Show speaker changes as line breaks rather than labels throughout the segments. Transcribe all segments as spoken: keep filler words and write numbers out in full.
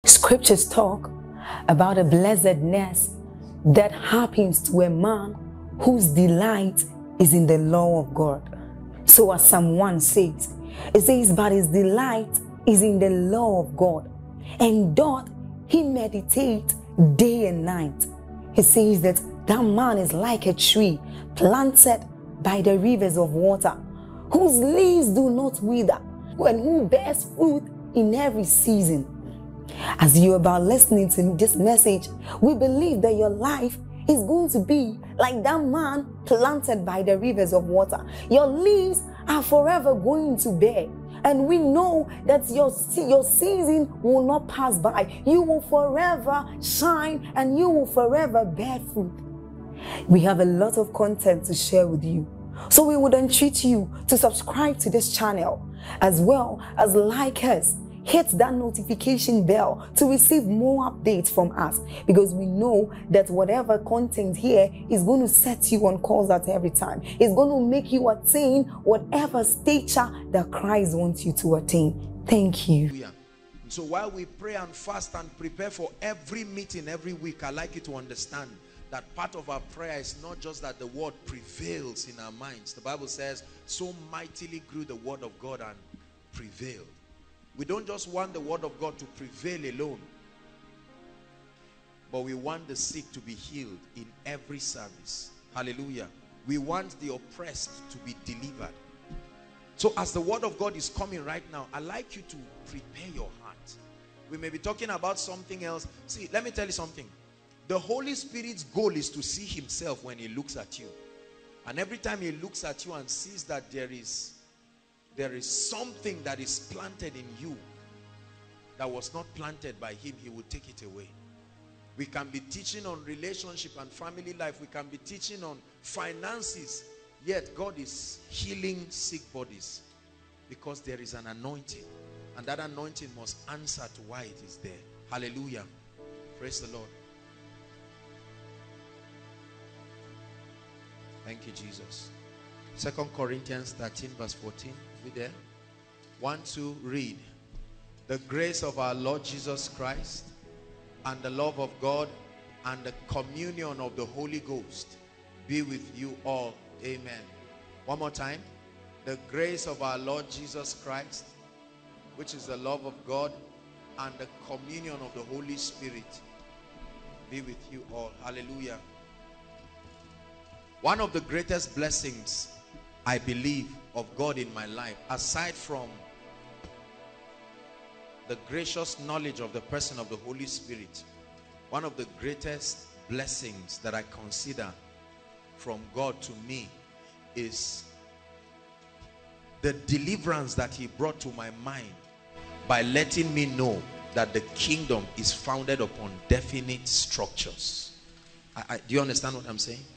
Scriptures talk about a blessedness that happens to a man whose delight is in the law of God. So as Psalm one says, it says, but his delight is in the law of God, and doth he meditate day and night. He says that that man is like a tree planted by the rivers of water, whose leaves do not wither, and who bears fruit in every season. As you're about listening to this message, we believe that your life is going to be like that man planted by the rivers of water. Your leaves are forever going to bear. And we know that your, your season will not pass by. You will forever shine and you will forever bear fruit. We have a lot of content to share with you. So we would entreat you to subscribe to this channel, as well as like us. Hit that notification bell to receive more updates from us, because we know that whatever content here is going to set you on course at every time. It's going to make you attain whatever stature that Christ wants you to attain. Thank you.
So while we pray and fast and prepare for every meeting every week, I like you to understand that part of our prayer is not just that the word prevails in our minds. The Bible says, so mightily grew the word of God and prevailed. We don't just want the word of God to prevail alone, but we want the sick to be healed in every service. Hallelujah. We want the oppressed to be delivered. So as the word of God is coming right now, I'd like you to prepare your heart. We may be talking about something else. See, let me tell you something. The Holy Spirit's goal is to see himself when he looks at you. And every time he looks at you and sees that there is there is something that is planted in you that was not planted by him, he will take it away. We can be teaching on relationship and family life. We can be teaching on finances. Yet God is healing sick bodies, because there is an anointing. And that anointing must answer to why it is there. Hallelujah. Praise the Lord. Thank you, Jesus. Second Corinthians thirteen verse fourteen. We there? One, two, read. The grace of our Lord Jesus Christ and the love of God and the communion of the Holy Ghost be with you all. Amen. One more time. The grace of our Lord Jesus Christ, which is the love of God, and the communion of the Holy Spirit be with you all. Hallelujah. One of the greatest blessings, I believe, of God in my life, aside from the gracious knowledge of the person of the Holy Spirit, one of the greatest blessings that I consider from God to me is the deliverance that he brought to my mind by letting me know that the kingdom is founded upon definite structures. I, I, do you understand what I'm saying?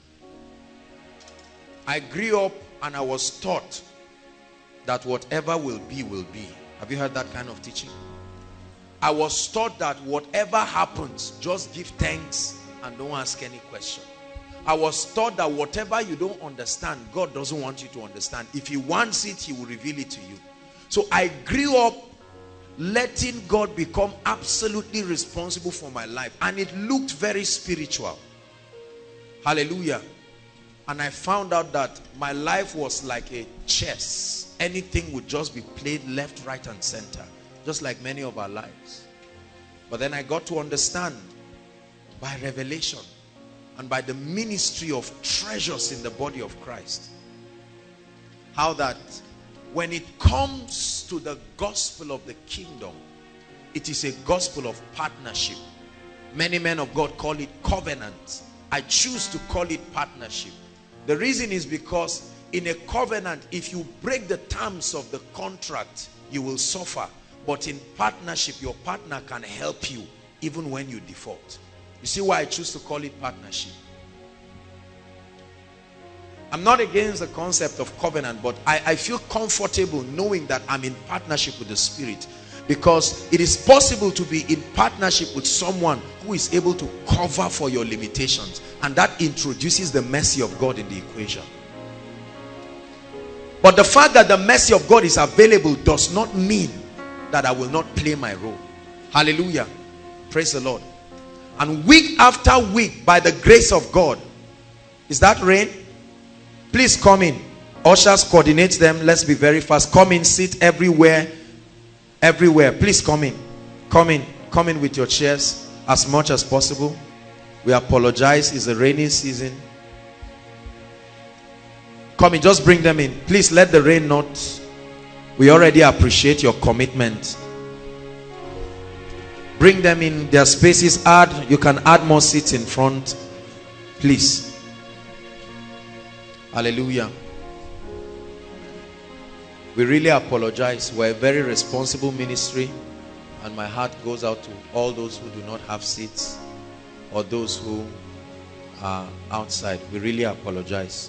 I grew up and I was taught that whatever will be, will be. Have you heard that kind of teaching? I was taught that whatever happens, just give thanks and don't ask any question. I was taught that whatever you don't understand, God doesn't want you to understand. If he wants it, he will reveal it to you. So I grew up letting God become absolutely responsible for my life. And it looked very spiritual. Hallelujah. And I found out that my life was like a chess. Anything would just be played left, right, and center. Just like many of our lives. But then I got to understand by revelation and by the ministry of treasures in the body of Christ, how that when it comes to the gospel of the kingdom, it is a gospel of partnership. Many men of God call it covenant. I choose to call it partnership. The reason is because in a covenant, if you break the terms of the contract, you will suffer. But in partnership, your partner can help you even when you default. You see why I choose to call it partnership? I'm not against the concept of covenant, but I, I feel comfortable knowing that I'm in partnership with the Spirit, because it is possible to be in partnership with someone who is able to cover for your limitations, and that introduces the mercy of God in the equation. But the fact that the mercy of God is available does not mean that I will not play my role. Hallelujah. Praise the Lord. And week after week, by the grace of God, is that rain? Please come in. Ushers, coordinate them. Let's be very fast. Come in, sit everywhere. Everywhere. Please come in. Come in. Come in with your chairs as much as possible. We apologize. It's a rainy season. Come in. Just bring them in. Please let the rain not. We already appreciate your commitment. Bring them in. Their spaces. Add. You can add more seats in front. Please. Hallelujah. We really apologize. We're a very responsible ministry, and my heart goes out to all those who do not have seats or those who are outside. We really apologize.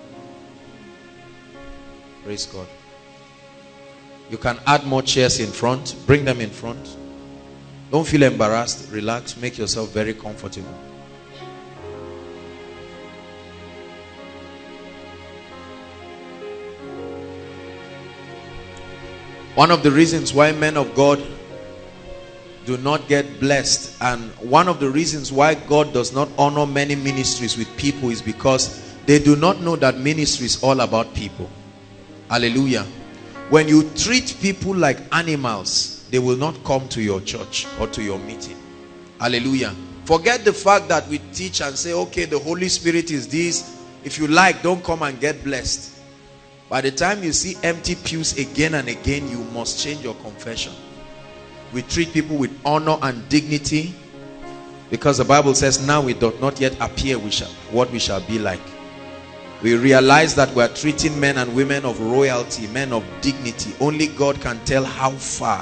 Praise God. You can add more chairs in front. Bring them in front. Don't feel embarrassed. Relax. Make yourself very comfortable. One of the reasons why men of God do not get blessed, and one of the reasons why God does not honor many ministries with people, is because they do not know that ministry is all about people. Hallelujah. When you treat people like animals, they will not come to your church or to your meeting. Hallelujah. Forget the fact that we teach and say, okay, the Holy Spirit is this. If you like, don't come and get blessed. By the time you see empty pews again and again, you must change your confession. We treat people with honor and dignity, because the Bible says, now we do not yet appear we shall, what we shall be like. We realize that we are treating men and women of royalty, men of dignity. Only God can tell how far.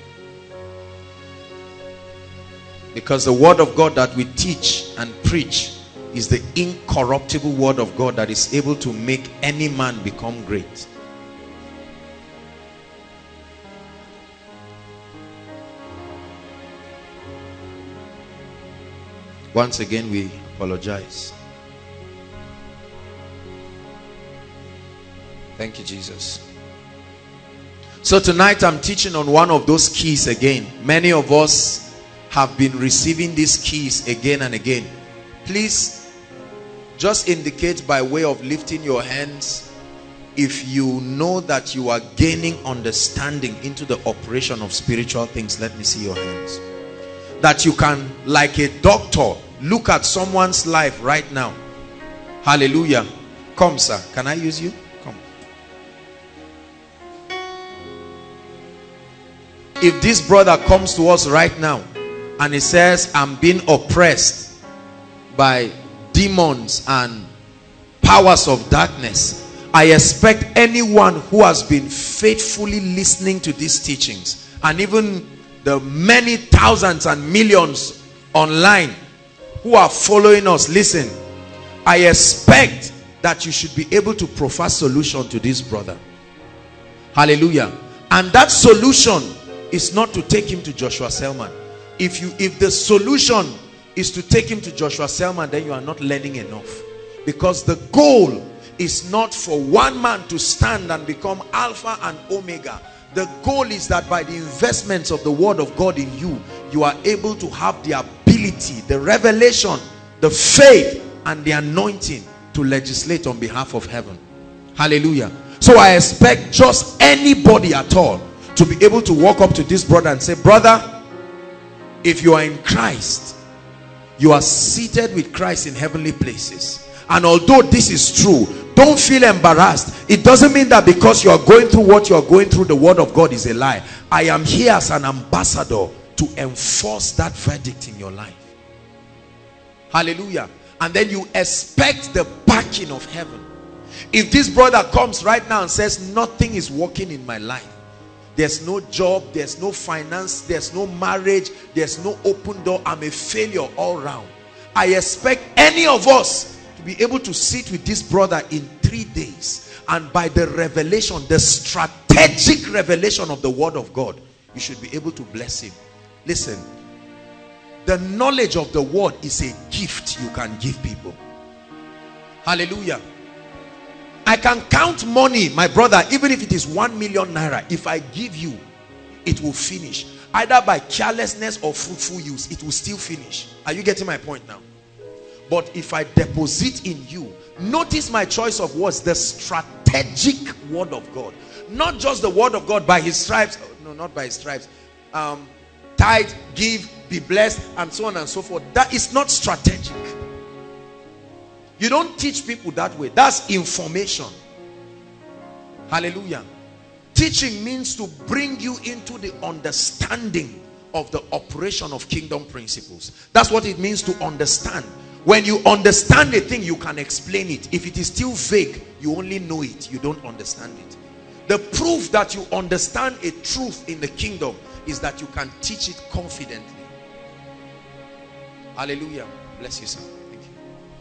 Because the word of God that we teach and preach is the incorruptible word of God that is able to make any man become great. Once again, we apologize. Thank you, Jesus. So tonight I'm teaching on one of those keys again. Many of us have been receiving these keys again and again. Please just indicate by way of lifting your hands if you know that you are gaining understanding into the operation of spiritual things. Let me see your hands. That you can, like a doctor, look at someone's life right now. Hallelujah. Come, sir. Can I use you? Come. If this brother comes to us right now and he says, I'm being oppressed by demons and powers of darkness, I expect anyone who has been faithfully listening to these teachings, and even the many thousands and millions online who are following us, listen, I expect that you should be able to provide solution to this brother. Hallelujah. And that solution is not to take him to Joshua Selman. If you if the solution is to take him to Joshua Selman, then you are not learning enough. Because the goal is not for one man to stand and become Alpha and Omega. The goal is that by the investments of the word of God in you, you are able to have the ability, the revelation, the faith, and the anointing to legislate on behalf of heaven. Hallelujah. So I expect just anybody at all to be able to walk up to this brother and say, brother, if you are in Christ, you are seated with Christ in heavenly places. And although this is true, don't feel embarrassed. It doesn't mean that because you are going through what you are going through, the word of God is a lie. I am here as an ambassador to enforce that verdict in your life. Hallelujah. And then you expect the backing of heaven. If this brother comes right now and says, nothing is working in my life, there's no job, there's no finance, there's no marriage, there's no open door, I'm a failure all round, I expect any of us to be able to sit with this brother in three days, and by the revelation, the strategic revelation of the word of God, you should be able to bless him. Listen, the knowledge of the word is a gift you can give people. Hallelujah. I can count money, my brother, even if it is one million naira. If I give you, it will finish. either by carelessness or fruitful use, it will still finish. Are you getting my point now? But if I deposit in you, notice my choice of words, the strategic word of God. Not just the word of God by his stripes. No, not by his stripes. Um, tithe, give, be blessed, and so on and so forth. That is not strategic. You don't teach people that way. That's information. Hallelujah. Teaching means to bring you into the understanding of the operation of kingdom principles. That's what it means to understand. When you understand a thing, you can explain it. If it is still vague, you only know it, you don't understand it. The proof that you understand a truth in the kingdom is that you can teach it confidently. Hallelujah. Bless you, sir. Thank you.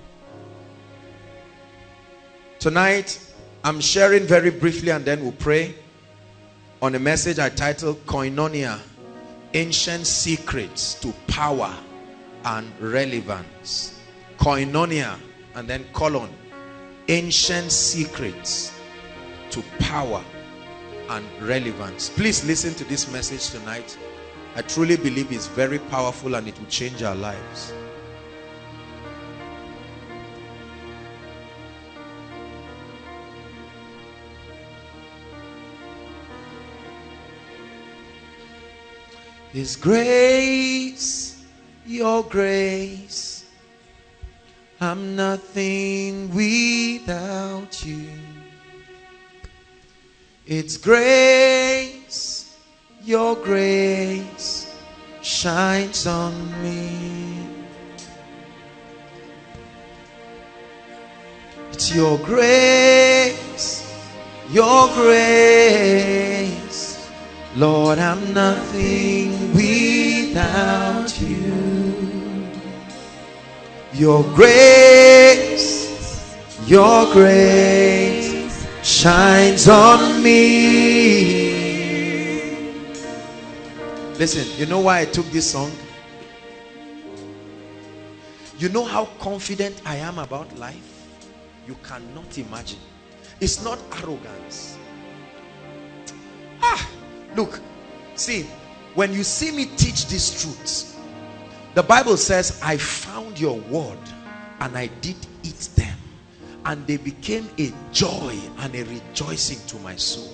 Tonight, I'm sharing very briefly and then we'll pray on a message I titled Koinonia, Ancient Secrets to Power and Relevance. Koinonia, and then colon, Ancient Secrets to Power and Relevance. Please listen to this message tonight. I truly believe it's very powerful and it will change our lives. His grace, your grace, I'm nothing without you. It's grace, your grace shines on me. It's your grace, your grace. Lord, I'm nothing without you. Your grace, your grace shines on me. Listen, you know why I took this song? You know how confident I am about life? You cannot imagine. It's not arrogance. Ah, look, see, when you see me teach these truths, the Bible says, I found your word and I did eat them, and they became a joy and a rejoicing to my soul.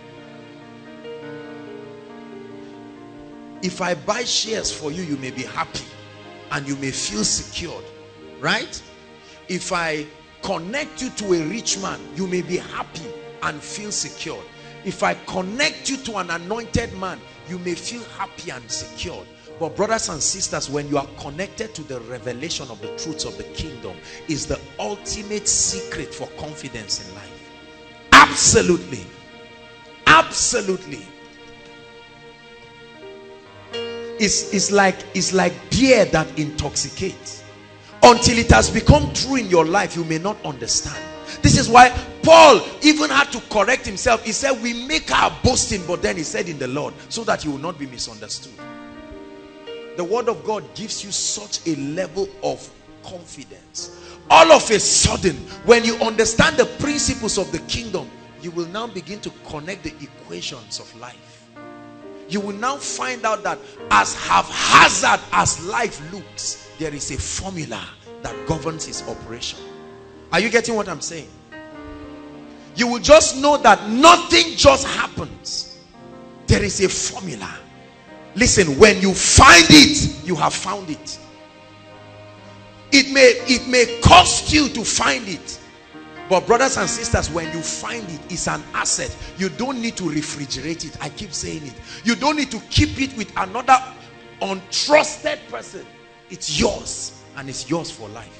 If I buy shares for you, you may be happy and you may feel secured, right? If I connect you to a rich man, you may be happy and feel secured. If I connect you to an anointed man, you may feel happy and secured. But brothers and sisters, when you are connected to the revelation of the truths of the kingdom, is the ultimate secret for confidence in life. Absolutely. Absolutely. It's, it's like, it's like beer that intoxicates. Until it has become true in your life, you may not understand. This is why Paul even had to correct himself. He said, we make our boasting, but then he said in the Lord, so that you will not be misunderstood. The word of God gives you such a level of confidence. All of a sudden, when you understand the principles of the kingdom, you will now begin to connect the equations of life. You will now find out that as haphazard as life looks, there is a formula that governs its operation. Are you getting what I'm saying? You will just know that nothing just happens. There is a formula. Listen, when you find it, you have found it. It may, it may cost you to find it. But brothers and sisters, when you find it, it's an asset. You don't need to refrigerate it. I keep saying it. You don't need to keep it with another untrusted person. It's yours, and it's yours for life.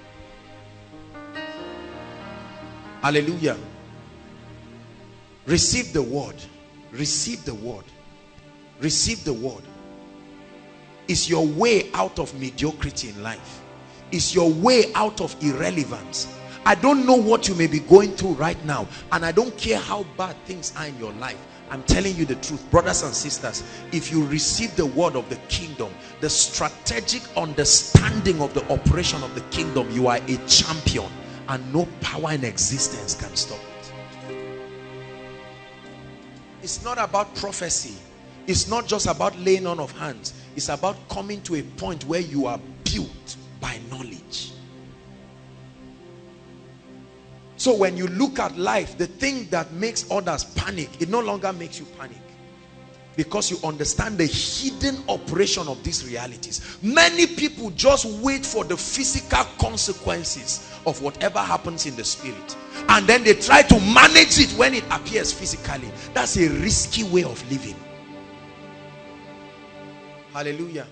Hallelujah. Receive the word. Receive the word. Receive the word. It's your way out of mediocrity in life. It's your way out of irrelevance. I don't know what you may be going through right now, and I don't care how bad things are in your life. I'm telling you the truth, brothers and sisters. If you receive the word of the kingdom, the strategic understanding of the operation of the kingdom, you are a champion, and no power in existence can stop it. It's not about prophecy. It's not just about laying on of hands. It's about coming to a point where you are built by knowledge. So when you look at life, the thing that makes others panic, it no longer makes you panic. Because you understand the hidden operation of these realities. Many people just wait for the physical consequences of whatever happens in the spirit. And then they try to manage it when it appears physically. That's a risky way of living. Hallelujah.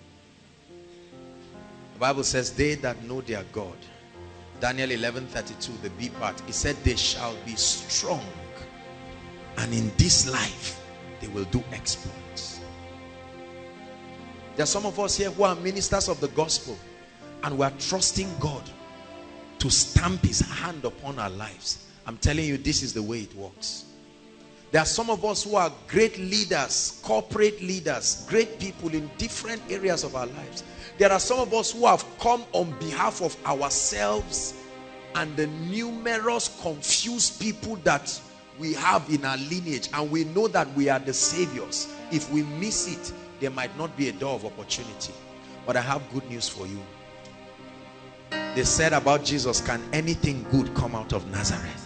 The Bible says, they that know their God. Daniel eleven thirty-two, the B part. It said, they shall be strong. And in this life, they will do exploits. There are some of us here who are ministers of the gospel, and we are trusting God to stamp his hand upon our lives. I'm telling you, this is the way it works. There are some of us who are great leaders, corporate leaders, great people in different areas of our lives. There are some of us who have come on behalf of ourselves and the numerous confused people that we have in our lineage, and we know that we are the saviors. If we miss it, there might not be a door of opportunity. But I have good news for you. They said about Jesus, can anything good come out of Nazareth?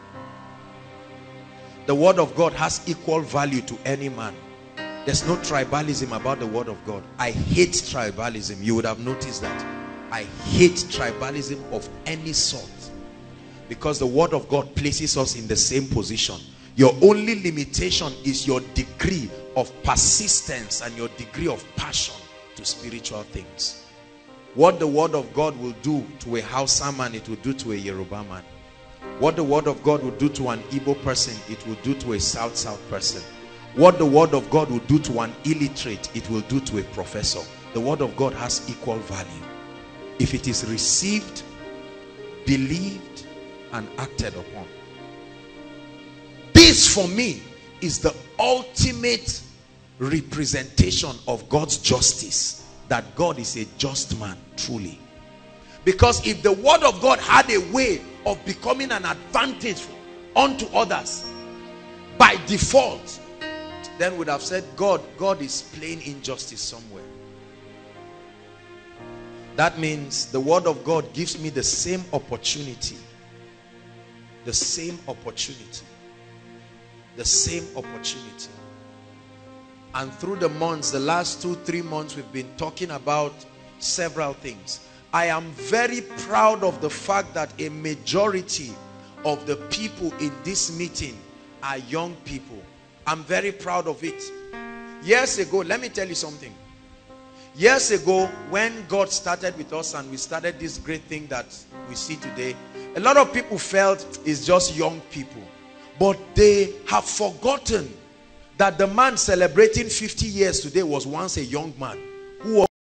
The word of God has equal value to any man. There's no tribalism about the word of God. I hate tribalism. You would have noticed that. I hate tribalism of any sort. Because the word of God places us in the same position. Your only limitation is your degree of persistence and your degree of passion to spiritual things. What the word of God will do to a Hausa man, it will do to a Yoruba man. What the word of God will do to an Igbo person, it will do to a South South person. What the word of God will do to an illiterate, it will do to a professor. The word of God has equal value. If it is received, believed, and acted upon. This for me is the ultimate representation of God's justice. That God is a just man, truly. Because if the word of God had a way of becoming an advantage unto others by default, then would have said, God, God is playing injustice somewhere. That means the word of God gives me the same opportunity. The same opportunity. The same opportunity. And through the months, the last two, three months, we've been talking about several things. I am very proud of the fact that a majority of the people in this meeting are young people. I'm very proud of it. Years ago, let me tell you something. Years ago, when God started with us and we started this great thing that we see today, a lot of people felt it's just young people. But they have forgotten that the man celebrating fifty years today was once a young man who was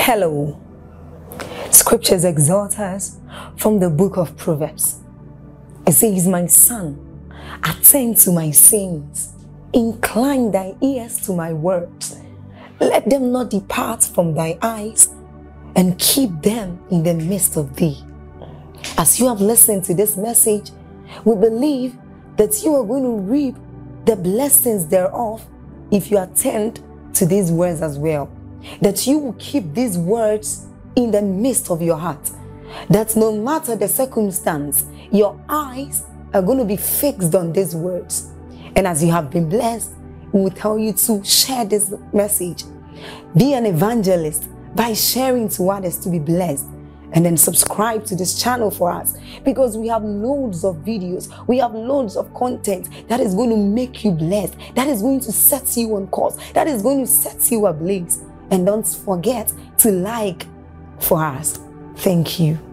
Hello. Scriptures exhort us from the book of Proverbs. It says, my son, attend to my sayings, incline thy ears to my words. Let them not depart from thy eyes, and keep them in the midst of thee. As you have listened to this message, we believe that you are going to reap the blessings thereof if you attend to these words as well. That you will keep these words in the midst of your heart. That no matter the circumstance, your eyes are going to be fixed on these words. And as you have been blessed, we will tell you to share this message. Be an evangelist by sharing to others to be blessed. And then subscribe to this channel for us, because we have loads of videos, we have loads of content that is going to make you blessed, that is going to set you on course, that is going to set you ablaze. And don't forget to like for us. Thank you.